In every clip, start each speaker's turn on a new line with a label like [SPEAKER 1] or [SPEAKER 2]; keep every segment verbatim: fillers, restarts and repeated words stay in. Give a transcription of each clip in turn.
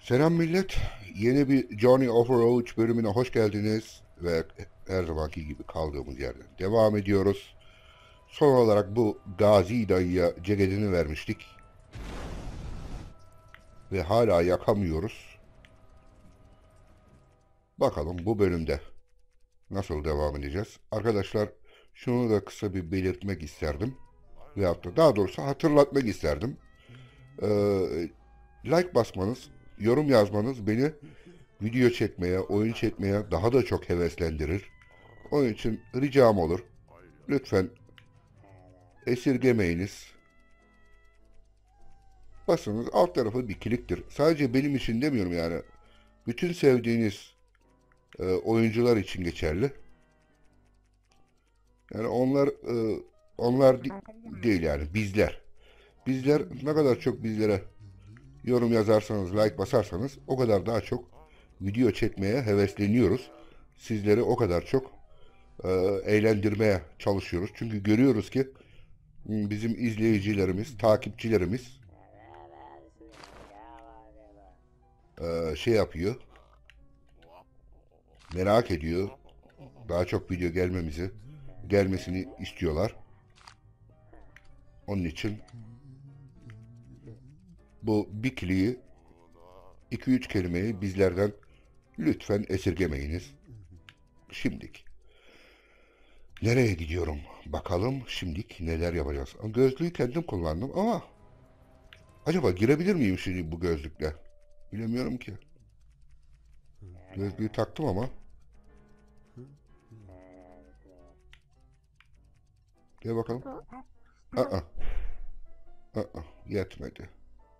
[SPEAKER 1] Selam millet. Yeni bir Johnny Overwatch bölümüne hoş geldiniz. Ve her zamanki gibi kaldığımız yerden devam ediyoruz. Son olarak bu Gazi dayıya ceketini vermiştik. Ve hala yakamıyoruz. Bakalım bu bölümde nasıl devam edeceğiz. Arkadaşlar şunu da kısa bir belirtmek isterdim. Veyahut da daha doğrusu hatırlatmak isterdim. Ee, like basmanız, yorum yazmanız beni video çekmeye, oyun çekmeye daha da çok heveslendirir. Onun için ricam olur. Lütfen esirgemeyiniz. Basınız alt tarafı bir kliktir. Sadece benim için demiyorum yani. Bütün sevdiğiniz e, oyuncular için geçerli. Yani onlar e, onlar di- değil yani bizler. Bizler ne kadar çok bizlere yorum yazarsanız, like basarsanız o kadar daha çok video çekmeye hevesleniyoruz. Sizleri o kadar çok e, eğlendirmeye çalışıyoruz. Çünkü görüyoruz ki bizim izleyicilerimiz, takipçilerimiz e, şey yapıyor, merak ediyor. Daha çok video gelmemizi, gelmesini istiyorlar. Onun için bu bikliği iki üç kelimeyi bizlerden lütfen esirgemeyiniz. Şimdik. Nereye gidiyorum? Bakalım şimdik neler yapacağız. Gözlüğü kendim kullandım ama acaba girebilir miyim şimdi bu gözlükle? Bilemiyorum ki. Gözlüğü taktım ama. Gel bakalım. Aa, aa, yetmedi.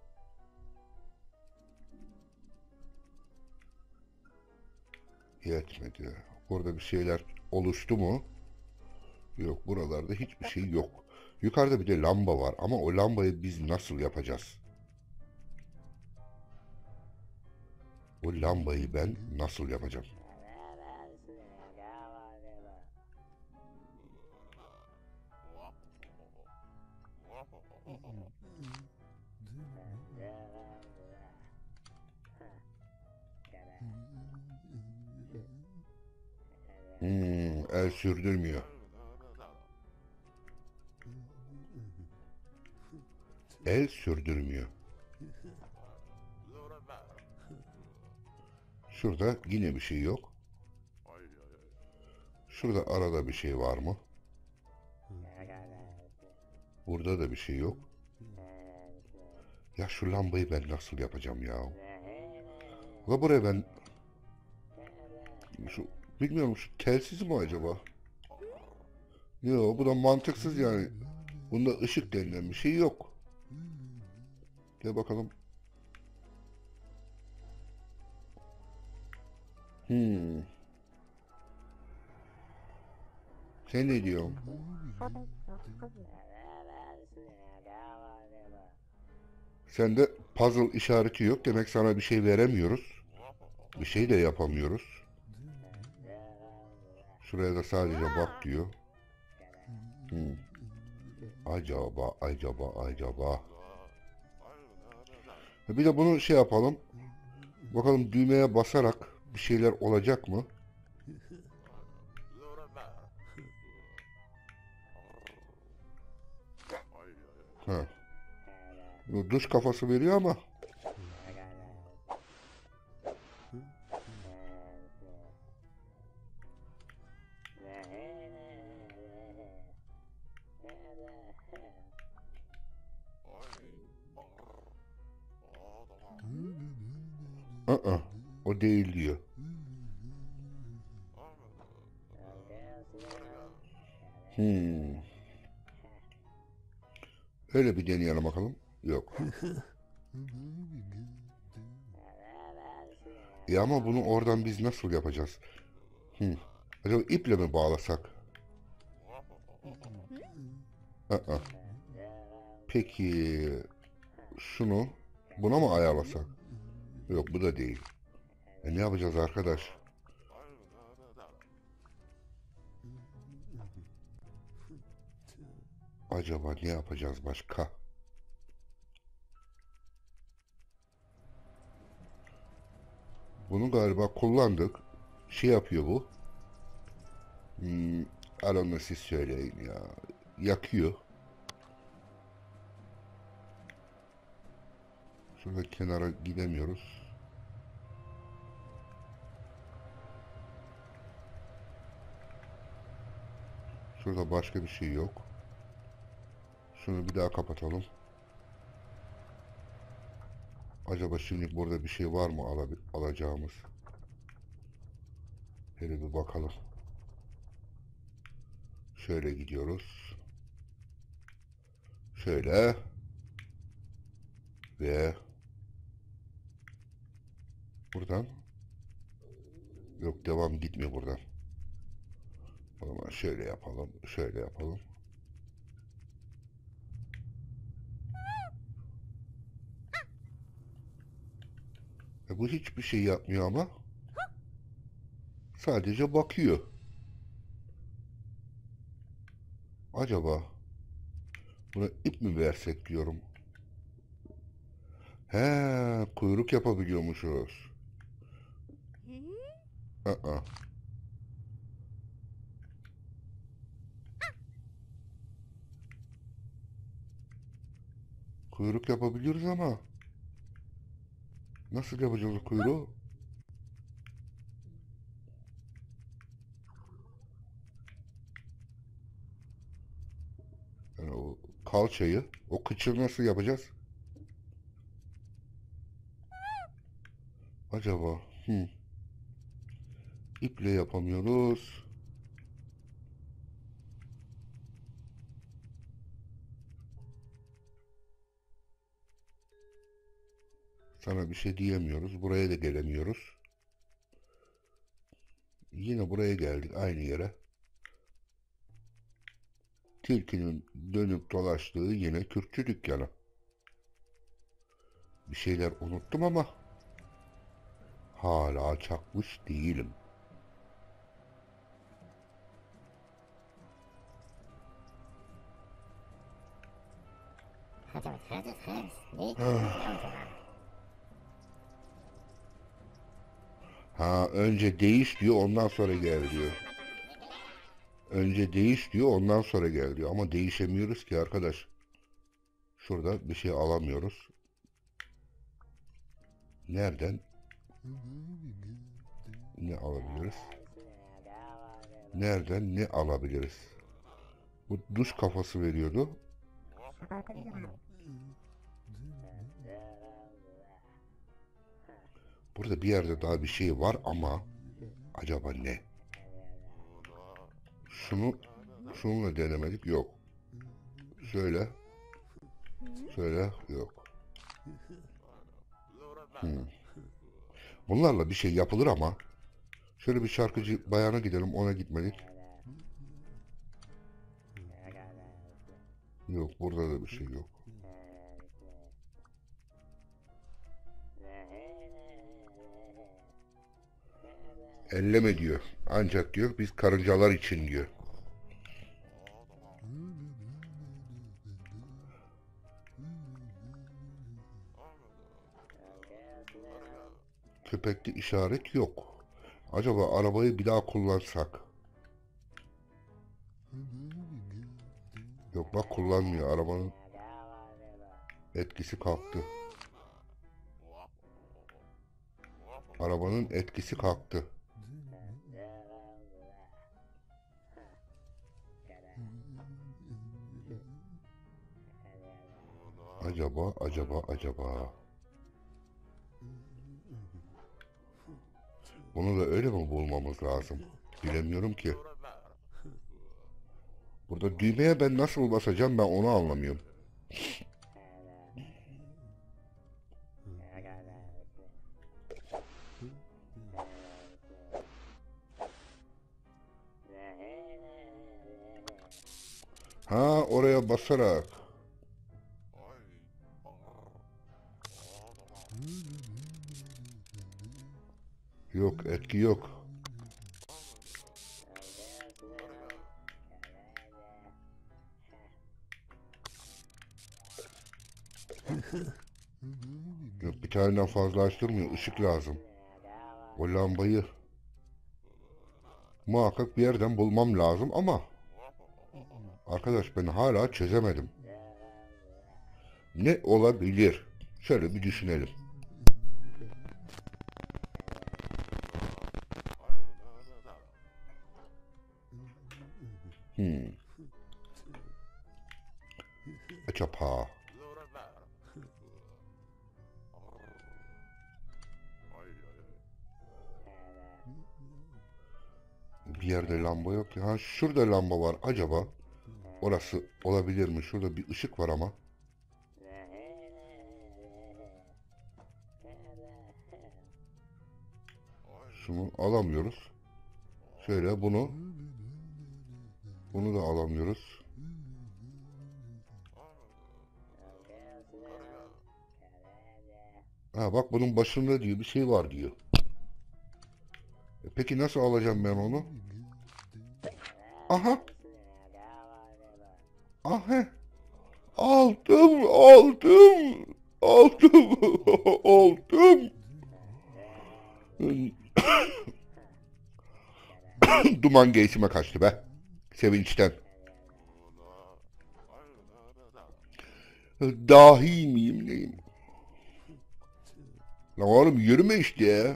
[SPEAKER 1] Yetmedi. Burada bir şeyler oluştu mu? Yok, buralarda hiçbir şey yok. Yukarıda bir de lamba var ama o lambayı biz nasıl yapacağız? O lambayı ben nasıl yapacağım? Hmm, el sürdürmüyor. El sürdürmüyor. Şurada yine bir şey yok. Şurada arada bir şey var mı? Burada da bir şey yok. Ya şu lambayı ben nasıl yapacağım ya? Ve buraya ben şu bilmiyorum, şu telsiz mi acaba? Yok, bu da mantıksız yani. Bunda ışık denilen bir şey yok. Gel bakalım. Hmm. Sen ne diyorsun? Sende puzzle işareti yok. Demek sana bir şey veremiyoruz. Bir şey de yapamıyoruz. Şuraya da sadece bak diyor. Hmm. Acaba, acaba, acaba. Bir de bunu şey yapalım. Bakalım düğmeye basarak bir şeyler olacak mı? Ha. Bu duş kafası veriyor ama. Aa, o değil diyor. Hmm. Öyle bir deneyelim bakalım. Yok. E ama bunu oradan biz nasıl yapacağız? Hmm. Acaba iple mi bağlasak? Aa. Peki şunu buna mı ayarlasak? Yok, bu da değil. E ne yapacağız arkadaş? Acaba ne yapacağız başka? Bunu galiba kullandık. Şey yapıyor bu. Hmm, Alanı siz söyleyin ya. Yakıyor. Şurada kenara gidemiyoruz. Şurada başka bir şey yok. Şunu bir daha kapatalım. Acaba şimdi burada bir şey var mı alabil alacağımız? Hele bir bakalım. Şöyle gidiyoruz. Şöyle. Ve buradan. Yok, devam gitmiyor buradan. O zaman şöyle yapalım. Şöyle yapalım. E bu hiçbir şey yapmıyor ama. Sadece bakıyor. Acaba buna ip mi versek diyorum. He, kuyruk yapabiliyormuşuz. Aa, kuyruk yapabiliyoruz ama nasıl yapacağız o kuyruğu? Yani o kalçayı, o kıçı nasıl yapacağız? Acaba hmm, iple yapamıyoruz. Sana bir şey diyemiyoruz. Buraya da gelemiyoruz. Yine buraya geldik, aynı yere. Tilkinin dönüp dolaştığı yine kürkçü dükkanı. Bir şeyler unuttum ama hala çakmış değilim. Ha, önce değiş diyor, ondan sonra gel diyor. Önce değiş diyor, ondan sonra gel diyor. Ama değişemiyoruz ki arkadaş. Şurada bir şey alamıyoruz. Nereden ne alabiliriz? Nereden ne alabiliriz? Bu duş kafası veriyordu. Burada bir yerde daha bir şey var ama acaba ne? Şunu şununla denemedik, yok. Şöyle şöyle yok. Hmm. Bunlarla bir şey yapılır ama şöyle bir şarkıcı bayana gidelim, ona gitmedik. Yok, burada da bir şey yok. Elleme diyor. Ancak diyor biz karıncalar için diyor. Köpekli işaret yok. Acaba arabayı bir daha kullansak? Yok bak, kullanmıyor. Arabanın etkisi kalktı. Arabanın etkisi kalktı. Acaba, acaba, acaba. Bunu da öyle mi bulmamız lazım? Bilemiyorum ki. Burada düğmeye ben nasıl basacağım, ben onu anlamıyorum. Ha, oraya basarak. Yok, etki yok. Yok, bir taneden fazla açtırmıyor. Işık lazım. O lambayı muhakkak bir yerden bulmam lazım ama arkadaş ben hala çözemedim. Ne olabilir? Şöyle bir düşünelim. Hmm. Acaba bir yerde lamba yok ya. Ha, şurada lamba var. Acaba orası olabilir mi? Şurada bir ışık var ama. Şunu alamıyoruz. Şöyle bunu. Bunu da alamıyoruz. Ha bak bunun başında diyor bir şey var diyor. E peki nasıl alacağım ben onu? Aha. Aha. Aldım, aldım. Aldım. Aldım. Duman göğsüme kaçtı be. Sevinçten. Dahi miyim neyim? Lan oğlum yürüme işte ya.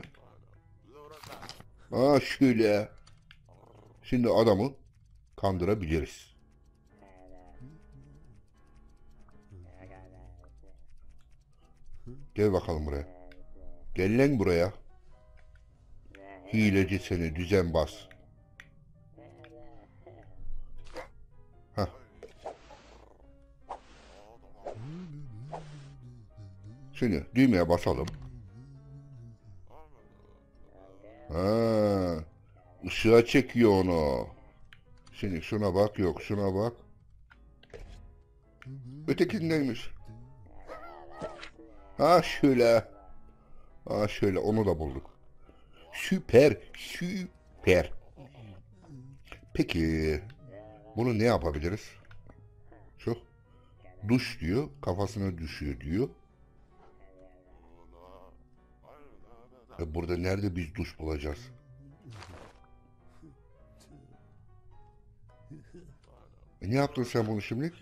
[SPEAKER 1] Ha şöyle. Şimdi adamı kandırabiliriz. Gel bakalım buraya. Gel lan buraya. Hileci seni düzenbaz. Hah. Şimdi düğmeye basalım. Ha, ışığa çekiyor onu. Şimdi şuna bak yok şuna bak. Ötekindeymiş. Ha şöyle. Ha şöyle onu da bulduk. Süper süper. Peki bunu ne yapabiliriz? Şu duş diyor kafasına düşüyor diyor. E burada nerede biz duş bulacağız? E ne yaptın sen bunu şimdi?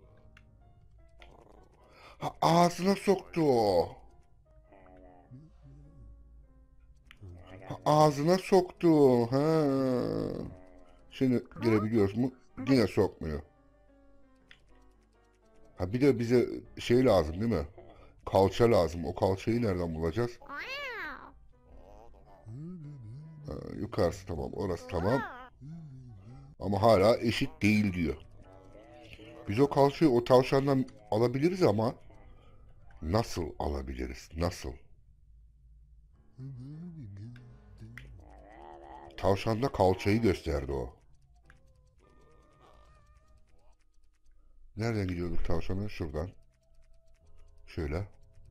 [SPEAKER 1] Ha, ağzına soktu o. Ha, ağzına soktu. Ha. Şimdi girebiliyoruz mu? Yine sokmuyor. Ha bir de bize şey lazım değil mi? Kalça lazım. O kalçayı nereden bulacağız? Ha, yukarısı tamam, orası tamam. Ama hala eşit değil diyor. Biz o kalçayı o tavşandan alabiliriz ama nasıl alabiliriz? Nasıl? Tavşanda kalçayı gösterdi o. Nereden gidiyorduk tavşana? Şuradan. Şöyle.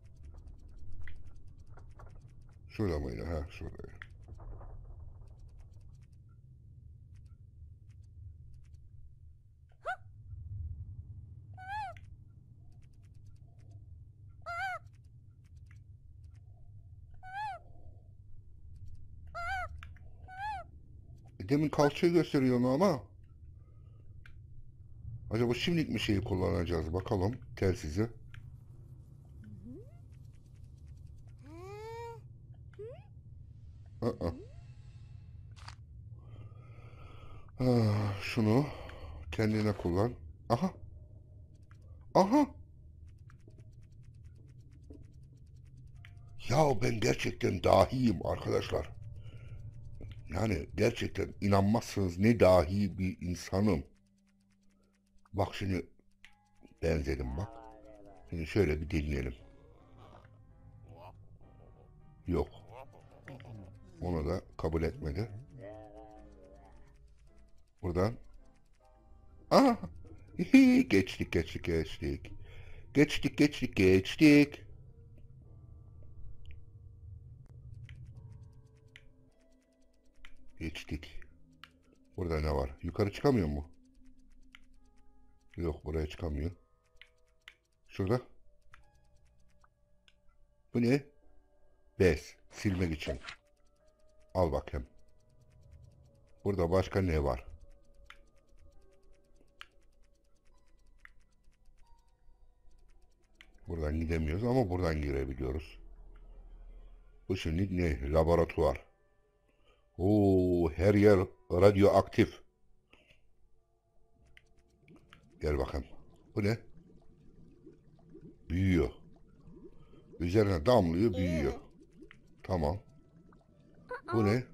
[SPEAKER 1] Şurada mıydı? Ha şurada. E, demin kalçayı gösteriyor onu ama. Acaba şimdilik mi şeyi kullanacağız? Bakalım telsizi. Aa. Ah, şunu kendine kullan. Aha. Aha. Ya ben gerçekten dahiyim arkadaşlar. Yani gerçekten inanmazsınız ne dahi bir insanım. Bak şimdi benzedim bak. Şimdi şöyle bir deneyelim. Yok. Onu da kabul etmedi. Buradan. Aha. Geçtik geçtik geçtik. Geçtik geçtik geçtik. Geçtik. Burada ne var? Yukarı çıkamıyor mu? Yok buraya çıkamıyor. Şurada. Bu ne? Bez. Silmek için. Al bakayım. Burada başka ne var? Buradan gidemiyoruz ama buradan girebiliyoruz. Bu şimdi ne? Laboratuvar. Oo, her yer radyoaktif. Gel bakayım. Bu ne? Büyüyor. Üzerine damlıyor, büyüyor. Tamam. Bu ne?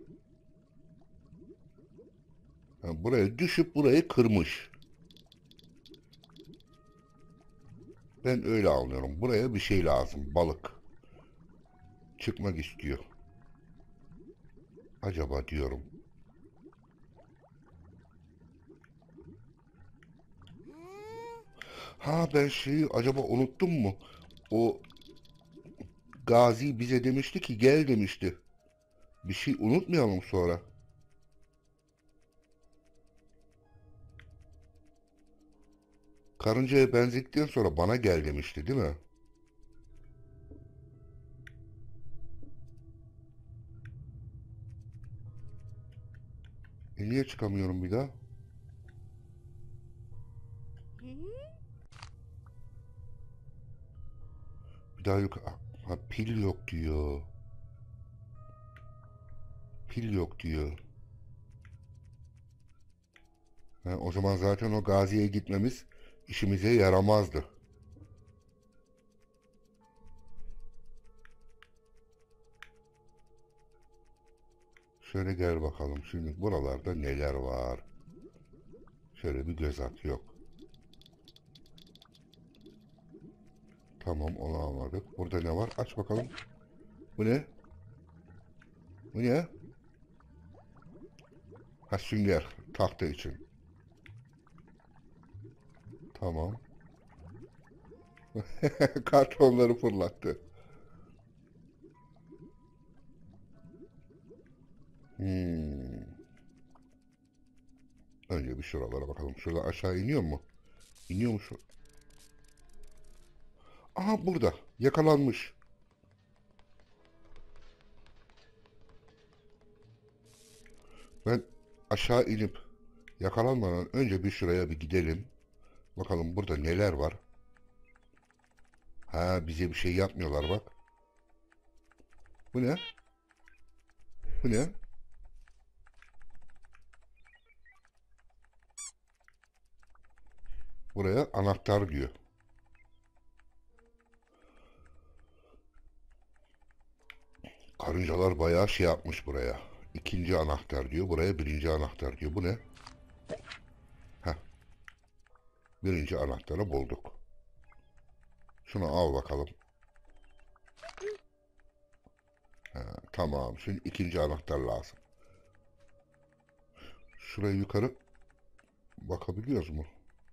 [SPEAKER 1] Ha, buraya düşüp burayı kırmış. Ben öyle anlıyorum. Buraya bir şey lazım. Balık. Çıkmak istiyor. Acaba diyorum. Ha, ben şeyi acaba unuttum mu? O Gazi bize demişti ki gel demişti. Bir şey unutmayalım sonra. Karıncaya benzedikten sonra bana gel demişti değil mi? E niye çıkamıyorum bir daha? Bir daha yok. Ha, pil yok diyor. Pil yok diyor. Ha, o zaman zaten o Gazi'ye gitmemiz işimize yaramazdı. Şöyle gel bakalım. Şimdi buralarda neler var? Şöyle bir göz at. Yok. Tamam, onu almadık. Burada ne var? Aç bakalım. Bu ne? Bu ne? Ha, sünger. Tahta için. Tamam. Kartonları fırlattı. Hmm. Önce bir şuralara bakalım. Şurada aşağı iniyor mu? İniyor mu şu? Aha, burada. Yakalanmış. Ben aşağı inip yakalanmadan önce bir şuraya bir gidelim. Bakalım burada neler var. Ha, bize bir şey yapmıyorlar bak. Bu ne? Bu ne? Buraya anahtar diyor. Karıncalar bayağı şey yapmış buraya. İkinci anahtar diyor. Buraya birinci anahtar diyor. Bu ne? Heh. Birinci anahtarı bulduk. Şunu al bakalım. Ha, tamam. Şimdi ikinci anahtar lazım. Şuraya yukarı bakabiliyoruz mu?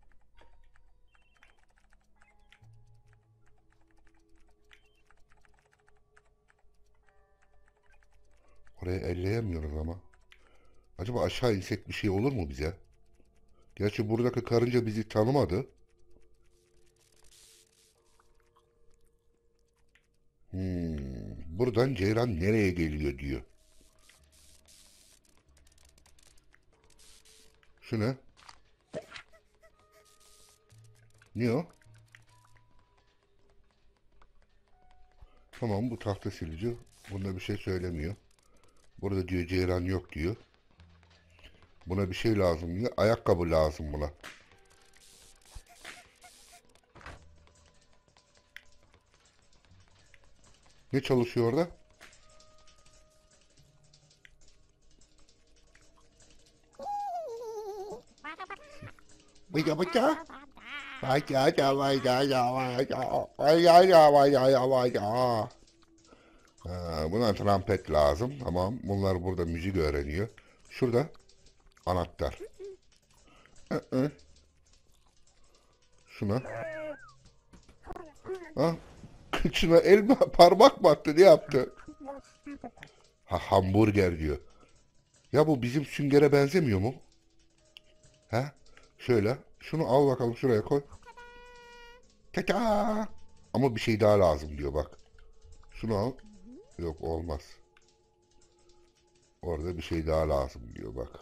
[SPEAKER 1] Oraya elleyemiyoruz ama. Acaba aşağı insek bir şey olur mu bize? Gerçi buradaki karınca bizi tanımadı. Hmm, buradan Ceyran nereye geliyor diyor. Şu ne? Ne o? Tamam, bu tahta silici. Bunda bir şey söylemiyor. Burada diyor Ceyran yok diyor. Buna bir şey lazım diyor. Ayakkabı lazım buna. Ne çalışıyor orada? Bıca bıca. Bıca bıca bıca bıca bıca bıca. Ha, buna trompet lazım. Tamam. Bunlar burada müzik öğreniyor. Şurada anahtar. Hı hı. Şuna. Ha? Kıçına el mi, parmak mı attı? Ne yaptı? Ha, hamburger diyor. Ya bu bizim süngere benzemiyor mu? Ha? Şöyle. Şunu al bakalım, şuraya koy. Tata. Ama bir şey daha lazım diyor bak. Şunu al. Yok, olmaz. Orada bir şey daha lazım diyor bak.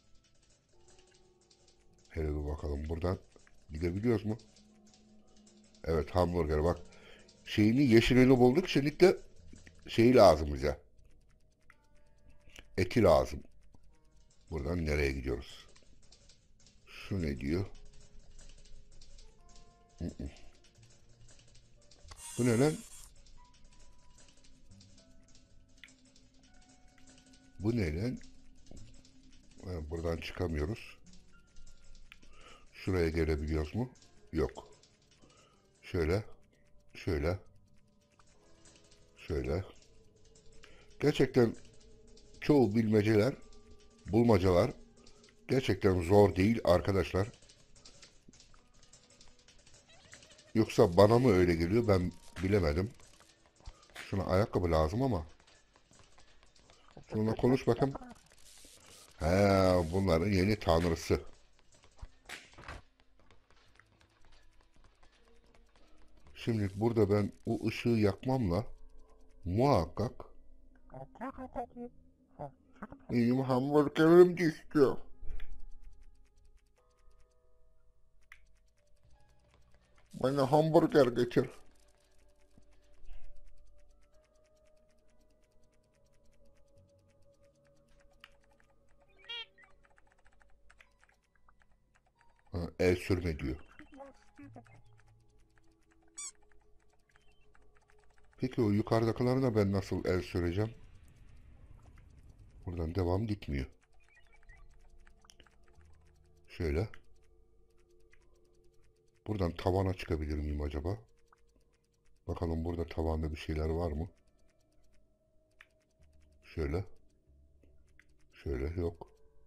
[SPEAKER 1] Hele bir bakalım buradan gidebiliyoruz mu? Evet, hamburger bak. Şeyini, yeşilini bulduk. Şimdi de şeyi lazım bize. Eti lazım. Buradan nereye gidiyoruz? Şu ne diyor? Bu ne lan? Bu ne lan? Ha, buradan çıkamıyoruz. Şuraya gelebiliyoruz mu? Yok. Şöyle. Şöyle. Şöyle. Gerçekten çoğu bilmeceler, bulmacalar gerçekten zor değil arkadaşlar. Yoksa bana mı öyle geliyor ben bilemedim. Şuna ayakkabı lazım ama. Şununla konuş bakayım. He, bunların yeni tanrısı. Şimdi burada ben o ışığı yakmamla muhakkak benim hamburgerim düştü. Bana hamburger getir. Ha, el sürme diyor. Peki o yukarıdakilerine ben nasıl el süreceğim? Buradan devam gitmiyor. Şöyle. Buradan tavana çıkabilir miyim acaba? Bakalım burada tavanda bir şeyler var mı? Şöyle. Şöyle yok.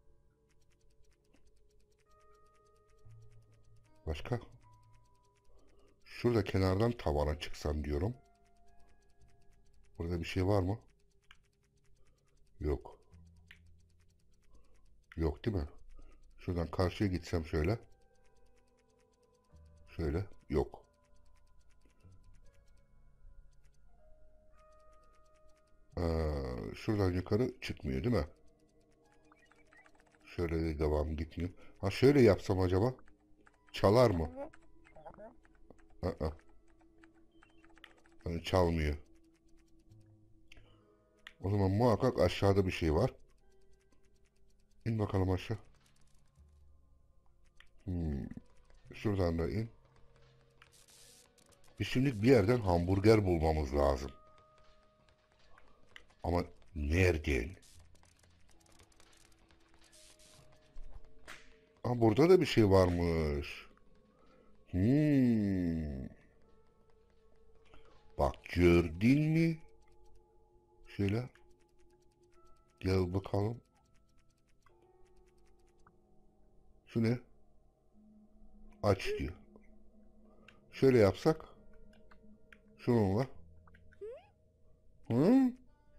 [SPEAKER 1] Başka? Şurada kenardan tavana çıksam diyorum. Burada bir şey var mı? Yok. Yok değil mi? Şuradan karşıya gitsem şöyle. Şöyle. Yok. Ee, şuradan yukarı çıkmıyor değil mi? Şöyle de devam gitmiyor. Ha, şöyle yapsam acaba? Çalar mı? Aa, hani çalmıyor. O zaman muhakkak aşağıda bir şey var. İn bakalım aşağı. Hmm. Şuradan da in. Biz şimdi bir yerden hamburger bulmamız lazım. Ama nereden? Ha, burada da bir şey varmış. Hmm. Bak gördün mü? Şöyle gel bakalım. Şu ne? Aç diyor. Şöyle yapsak. Şununla. Hı?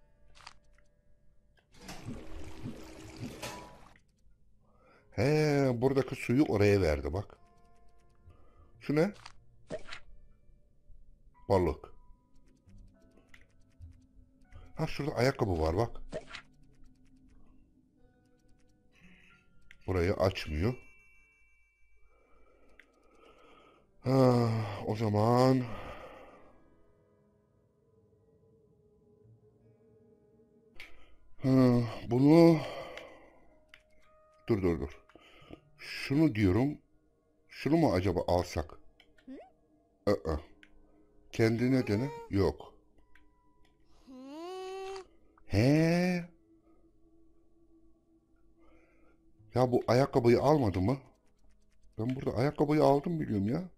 [SPEAKER 1] He, buradaki suyu oraya verdi bak. Şu ne? Balık. Ha, şurada ayakkabı var bak. Burayı açmıyor. Ha, o zaman ha, bunu dur dur dur. Şunu diyorum. Şunu mu acaba alsak? Aa, kendine dene. Yok. He. Ya bu ayakkabıyı almadı mı? Ben burada ayakkabıyı aldım biliyorum ya.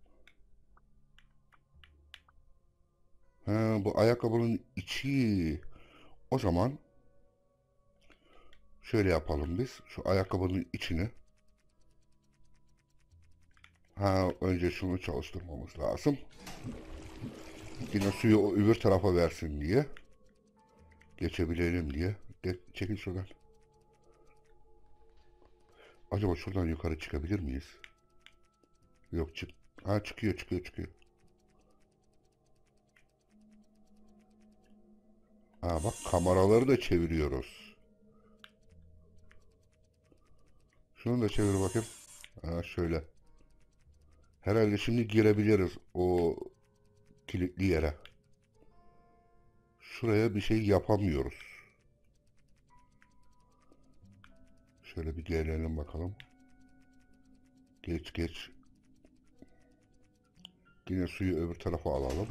[SPEAKER 1] Ha, bu ayakkabının içi. O zaman şöyle yapalım biz. Şu ayakkabının içini. Ha, önce şunu çalıştırmamız lazım. Yine suyu o öbür tarafa versin diye. Geçebilelim diye. Ge çekil şuradan. Acaba şuradan yukarı çıkabilir miyiz? Yok, çık. Ha, çıkıyor çıkıyor çıkıyor. Ha bak, kameraları da çeviriyoruz. Şunu da çevir bakayım. Ha, şöyle. Herhalde şimdi girebiliriz o kilitli yere. Şuraya bir şey yapamıyoruz. Şöyle bir gelelim bakalım. Geç geç. Yine suyu öbür tarafa alalım.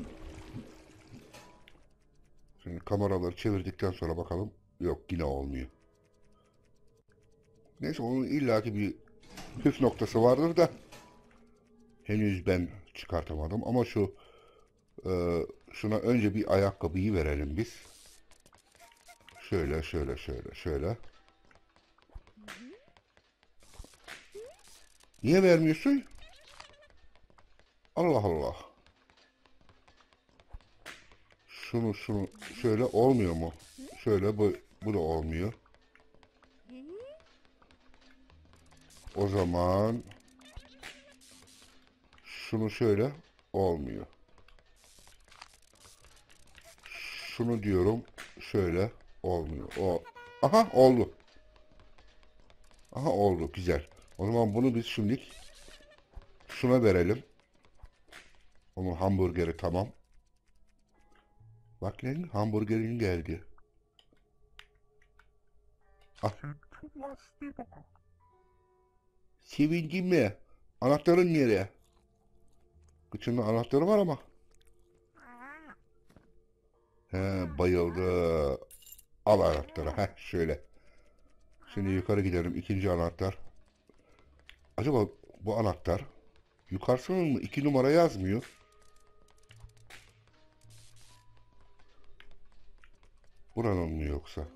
[SPEAKER 1] Şimdi kameraları çevirdikten sonra bakalım. Yok, yine olmuyor. Neyse, onun illaki bir püf noktası vardır da henüz ben çıkartamadım. Ama şu e, şuna önce bir ayakkabıyı verelim biz. Şöyle şöyle şöyle şöyle. Niye vermiyorsun? Allah Allah. Şunu şunu şöyle olmuyor mu? Şöyle bu, bu da olmuyor. O zaman şunu şöyle olmuyor. Şunu diyorum şöyle olmuyor. O, aha oldu. Aha oldu, güzel. O zaman bunu biz şimdi şuna verelim. Onun hamburgeri tamam. Bak lan, hamburgerin geldi. Ah. Sevindin mi? Anahtarın nereye? Kıçında anahtarı var ama. He, bayıldı. Al anahtarı. Heh, şöyle. Şimdi yukarı gidelim. İkinci anahtar. Acaba bu anahtar yukarısının mı? İki numara yazmıyor. Buranın mı yoksa?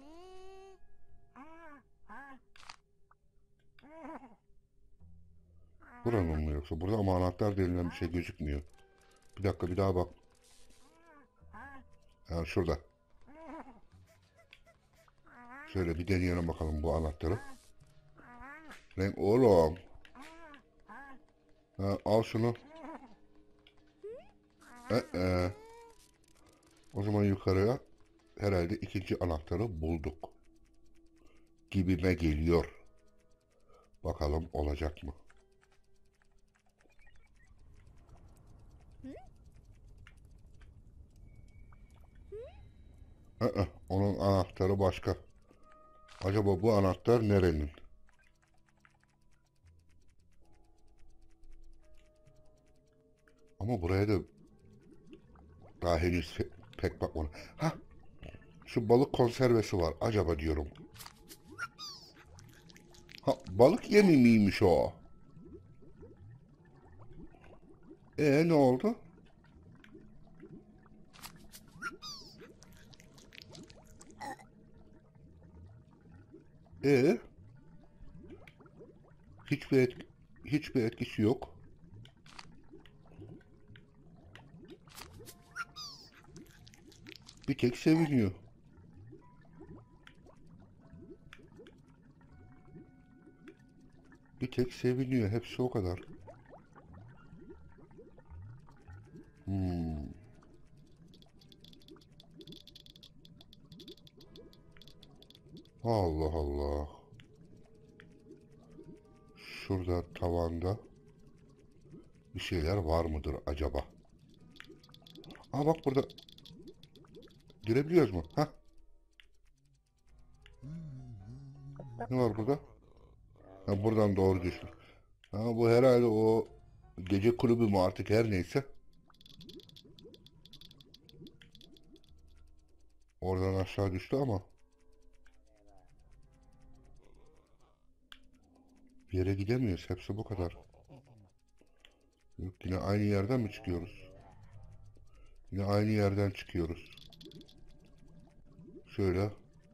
[SPEAKER 1] Buranın mı yoksa? Burada ama anahtar denilen bir şey gözükmüyor. Bir dakika, bir daha bak. Yani şurada. Şöyle bir deneyelim bakalım bu anahtarı. Renk oğlum. Ha, al şunu. Ee, ee. O zaman yukarıya herhalde ikinci anahtarı bulduk. Gibime geliyor. Bakalım olacak mı? Ee, onun anahtarı başka. Acaba bu anahtar nerenin? Ama buraya da daha henüz pe pek bakmadım. Ha, şu balık konservesi var. Acaba diyorum. Ha, balık yemi miymiş o? Ee, ne oldu? Ee, hiçbir etki, hiçbir etkisi yok. Bir tek seviniyor. Bir tek seviniyor. Hepsi o kadar. Hmm. Allah Allah. Şurada tavanda bir şeyler var mıdır acaba? Aa, bak burada. Girebiliyoruz mu? Ha? Ne var burada? Ha, buradan doğru düştük. Ha, bu herhalde o gece kulübü mü artık, her neyse. Oradan aşağı düştü ama bir yere gidemiyoruz. Hepsi bu kadar. Yok, yine aynı yerden mi çıkıyoruz? Yine aynı yerden çıkıyoruz. Şöyle.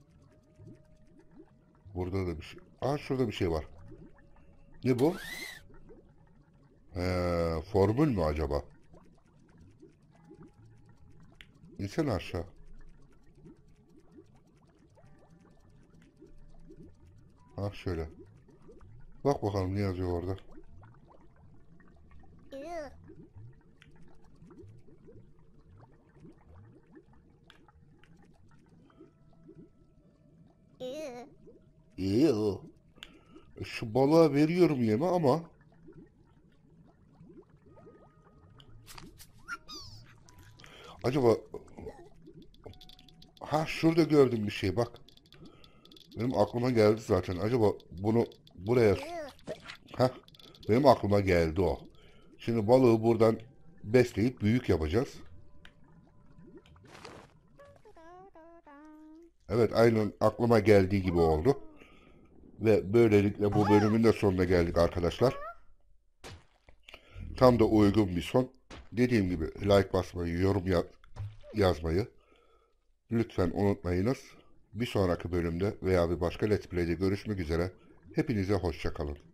[SPEAKER 1] Burada da bir şey. Aa, şurada bir şey var. Ne bu? Ee, formül mü acaba? İnsene aşağı. Ha, şöyle. Bak bakalım ne yazıyor orada. İyi o. şu balığa veriyorum yeme ama acaba ha şurada gördüm bir şey bak. Benim aklıma geldi zaten. Acaba bunu buraya ha benim aklıma geldi o. Şimdi balığı buradan besleyip büyük yapacağız. Evet aynen aklıma geldiği gibi oldu. Ve böylelikle bu bölümün de sonuna geldik arkadaşlar. Tam da uygun bir son. Dediğim gibi like basmayı, yorum ya yazmayı lütfen unutmayınız. Bir sonraki bölümde veya bir başka Let's Play'de görüşmek üzere. Hepinize hoşça kalın.